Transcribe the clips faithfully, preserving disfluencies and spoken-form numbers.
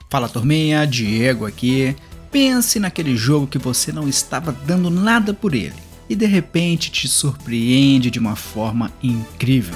Fala turminha, Diego aqui. Pense naquele jogo que você não estava dando nada por ele e de repente te surpreende de uma forma incrível.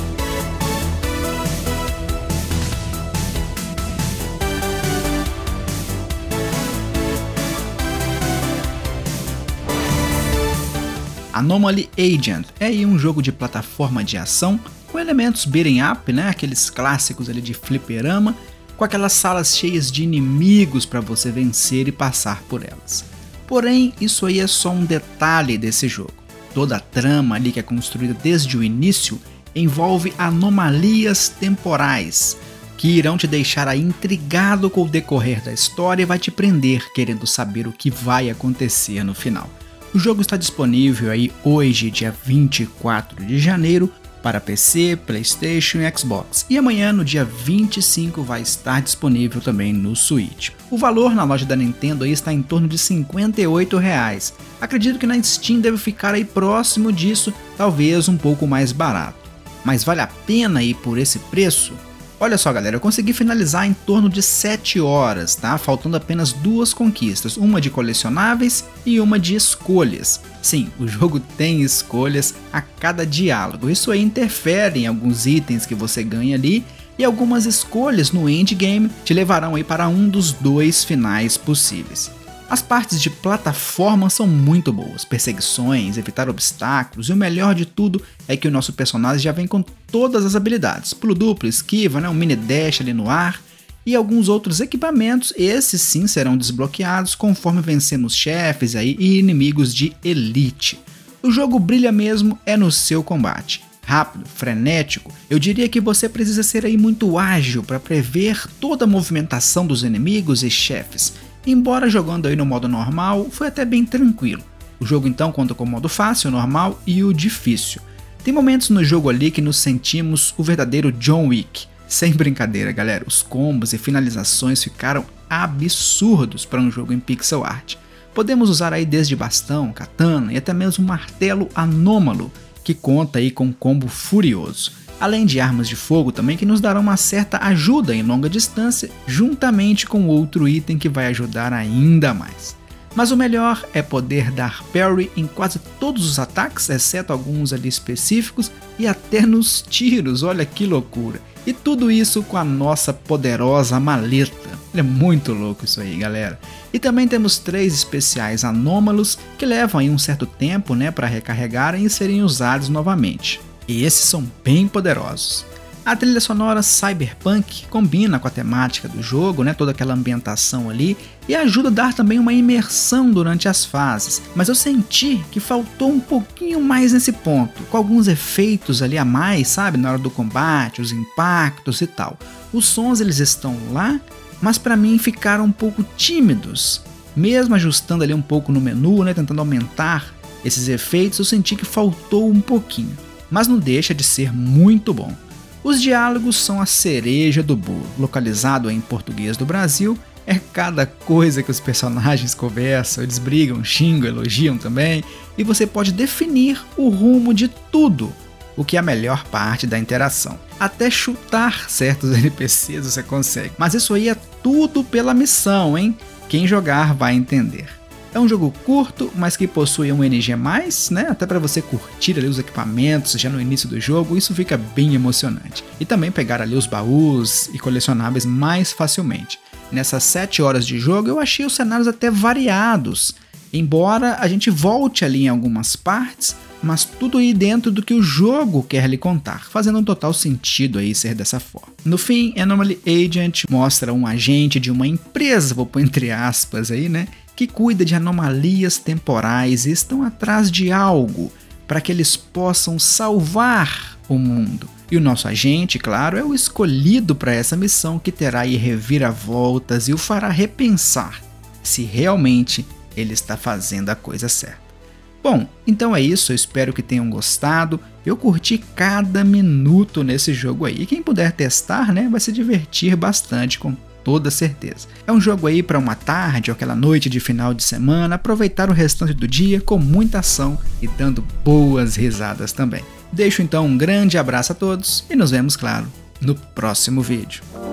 Anomaly Agent é aí um jogo de plataforma de ação com elementos beat'em up, né? Aqueles clássicos ali de fliperama, com aquelas salas cheias de inimigos para você vencer e passar por elas. Porém, isso aí é só um detalhe desse jogo. Toda a trama ali que é construída desde o início envolve anomalias temporais, que irão te deixar aí intrigado com o decorrer da história e vai te prender querendo saber o que vai acontecer no final. O jogo está disponível aí hoje, dia vinte e quatro de janeiro, para P C, PlayStation e Xbox, e amanhã, no dia vinte e cinco, vai estar disponível também no Switch. O valor na loja da Nintendo aí está em torno de cinquenta e oito reais. Acredito que na Steam deve ficar aí próximo disso, talvez um pouco mais barato. Mas vale a pena ir por esse preço? Olha só galera, eu consegui finalizar em torno de sete horas, tá? Faltando apenas duas conquistas, uma de colecionáveis e uma de escolhas. Sim, o jogo tem escolhas a cada diálogo, isso aí interfere em alguns itens que você ganha ali e algumas escolhas no endgame te levarão aí para um dos dois finais possíveis. As partes de plataforma são muito boas, perseguições, evitar obstáculos e o melhor de tudo é que o nosso personagem já vem com todas as habilidades, pulo duplo, esquiva, né, um mini dash ali no ar e alguns outros equipamentos, esses sim serão desbloqueados conforme vencemos chefes aí e inimigos de elite. O jogo brilha mesmo é no seu combate. Rápido, frenético, eu diria que você precisa ser aí muito ágil para prever toda a movimentação dos inimigos e chefes. Embora jogando aí no modo normal, foi até bem tranquilo. O jogo então conta com o modo fácil, normal e o difícil. Tem momentos no jogo ali que nos sentimos o verdadeiro John Wick. Sem brincadeira galera, os combos e finalizações ficaram absurdos para um jogo em pixel art. Podemos usar aí desde bastão, katana e até mesmo um martelo anômalo, que conta aí com um combo furioso. Além de armas de fogo também que nos darão uma certa ajuda em longa distância, juntamente com outro item que vai ajudar ainda mais. Mas o melhor é poder dar parry em quase todos os ataques, exceto alguns ali específicos, e até nos tiros, olha que loucura. E tudo isso com a nossa poderosa maleta. É muito louco isso aí, galera. E também temos três especiais anômalos que levam aí um certo tempo, né, para recarregarem e serem usados novamente. E esses são bem poderosos. A trilha sonora cyberpunk combina com a temática do jogo, né, toda aquela ambientação ali, e ajuda a dar também uma imersão durante as fases, mas eu senti que faltou um pouquinho mais nesse ponto, com alguns efeitos ali a mais, sabe, na hora do combate, os impactos e tal. Os sons eles estão lá, mas para mim ficaram um pouco tímidos. Mesmo ajustando ali um pouco no menu, né, tentando aumentar esses efeitos, eu senti que faltou um pouquinho. Mas não deixa de ser muito bom. Os diálogos são a cereja do bolo, localizado em português do Brasil, é cada coisa que os personagens conversam, eles brigam, xingam, elogiam também, e você pode definir o rumo de tudo, o que é a melhor parte da interação. Até chutar certos N P Cs você consegue, mas isso aí é tudo pela missão, hein? Quem jogar vai entender. É um jogo curto, mas que possui um N G mais, né? Até para você curtir ali os equipamentos já no início do jogo, isso fica bem emocionante. E também pegar ali os baús e colecionáveis mais facilmente. Nessas sete horas de jogo eu achei os cenários até variados, embora a gente volte ali em algumas partes, mas tudo aí dentro do que o jogo quer lhe contar, fazendo um total sentido aí ser dessa forma. No fim, Anomaly Agent mostra um agente de uma empresa, vou pôr entre aspas aí, né? Que cuida de anomalias temporais e estão atrás de algo para que eles possam salvar o mundo. E o nosso agente, claro, é o escolhido para essa missão que terá aí reviravoltas e o fará repensar se realmente ele está fazendo a coisa certa. Bom, então é isso, eu espero que tenham gostado. Eu curti cada minuto nesse jogo aí. E quem puder testar, né, vai se divertir bastante com toda certeza. É um jogo aí para uma tarde ou aquela noite de final de semana, aproveitar o restante do dia com muita ação e dando boas risadas também. Deixo então um grande abraço a todos e nos vemos, claro, no próximo vídeo.